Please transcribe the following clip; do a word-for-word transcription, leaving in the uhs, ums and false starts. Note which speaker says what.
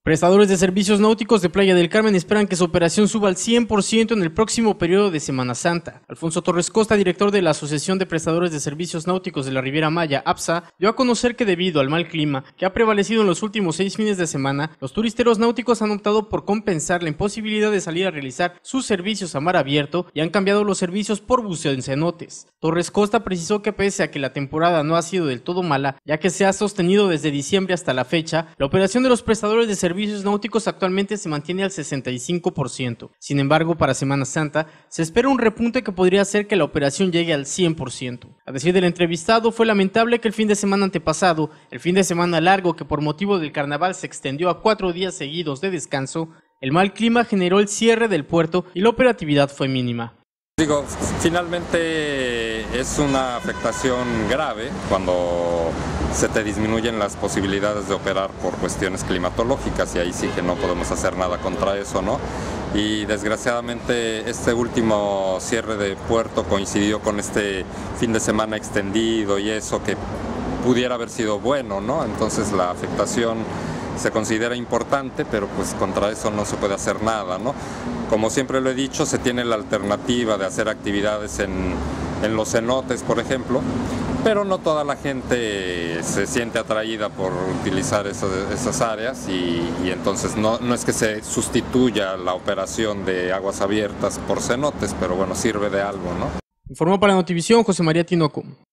Speaker 1: Prestadores de servicios náuticos de Playa del Carmen esperan que su operación suba al cien por ciento en el próximo periodo de Semana Santa. Alfonso Torres Costa, director de la Asociación de Prestadores de Servicios Náuticos de la Riviera Maya, APSA, dio a conocer que debido al mal clima que ha prevalecido en los últimos seis fines de semana, los turisteros náuticos han optado por compensar la imposibilidad de salir a realizar sus servicios a mar abierto y han cambiado los servicios por buceo en cenotes. Torres Costa precisó que pese a que la temporada no ha sido del todo mala, ya que se ha sostenido desde diciembre hasta la fecha, la operación de los prestadores de servicios servicios náuticos actualmente se mantiene al sesenta y cinco por ciento. Sin embargo, para Semana Santa se espera un repunte que podría hacer que la operación llegue al cien por ciento. A decir del entrevistado, fue lamentable que el fin de semana antepasado, el fin de semana largo que por motivo del carnaval se extendió a cuatro días seguidos de descanso, el mal clima generó el cierre del puerto y la operatividad fue mínima.
Speaker 2: Digo, finalmente es una afectación grave cuando se te disminuyen las posibilidades de operar por cuestiones climatológicas y ahí sí que no podemos hacer nada contra eso, ¿no? Y desgraciadamente este último cierre de puerto coincidió con este fin de semana extendido y eso que pudiera haber sido bueno, ¿no? Entonces la afectación se considera importante, pero pues contra eso no se puede hacer nada, ¿no? Como siempre lo he dicho, se tiene la alternativa de hacer actividades en, en los cenotes, por ejemplo, pero no toda la gente se siente atraída por utilizar esas, esas áreas y, y entonces no, no es que se sustituya la operación de aguas abiertas por cenotes, pero bueno, sirve de algo, ¿no?
Speaker 1: Informó para Notivisión José María Tinoco.